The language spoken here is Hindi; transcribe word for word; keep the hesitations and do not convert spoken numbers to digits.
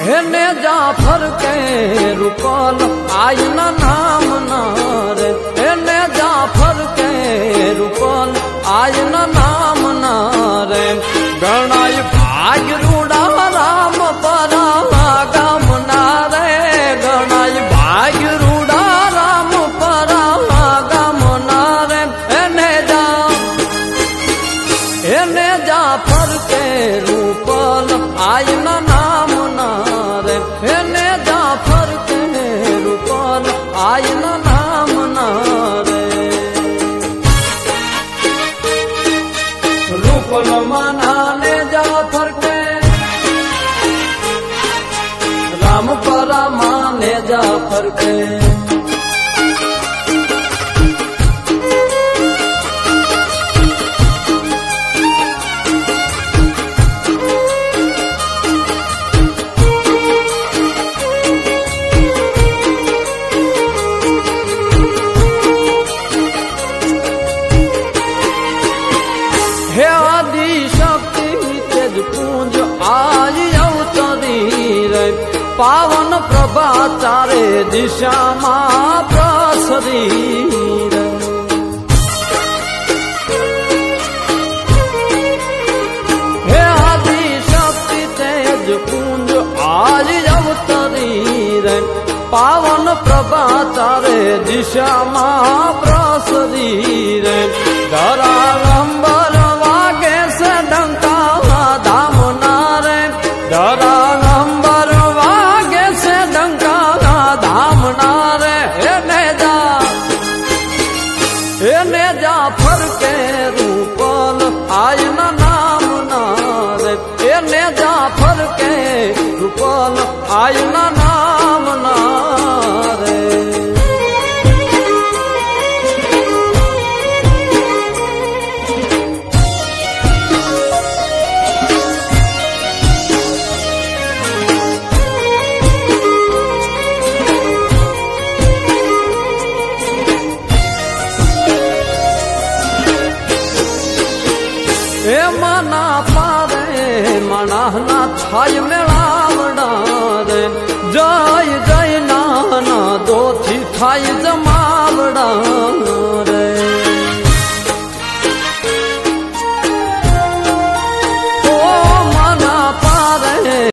हेने जाफर के रूपल आयन नाम नारे, हेने जाफर के रूपल आयन नाम नारे। गणाई भाग रूड़ा राम परागम नारे, गणाई भाग रूड़ा राम परागम नारे। हेने जा हेने जाफर के रूपल आयन नाम नारे, हेने जाफर के रूपल आयन नाम नारे। रूपल मनाने जाफर के राम परा माने जाफर के। हे आदि शक्ति तेज पूंज आज अवतरी रे, पावन प्रभा चारे दिशा मां प्रसरी रे। हे आदि शक्ति तेज पूंज आज अवतरी रे, पावन प्रभा चारे दिशा मां प्रसरी रे। धरा अंबर वागे से डंका धाम नारे, धरा अंबर वागे से डंका धाम नारे। हेने जा हेने जाफर के रूपल आयन नाम नारे, हेने जाफर के रूपल आयन नाम नारे। हे मना पारे मना ना छाय मेलावड़ा रे, जय जय नाना दो थी थाई जमावड़ा रे।